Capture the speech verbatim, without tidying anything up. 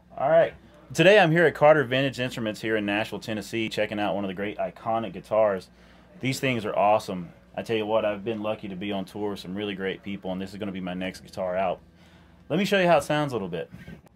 All right. Today I'm here at Carter Vintage Instruments here in Nashville, Tennessee, checking out one of the great iconic guitars. These things are awesome. I tell you what, I've been lucky to be on tour with some really great people, and this is going to be my next guitar out. Let me show you how it sounds a little bit.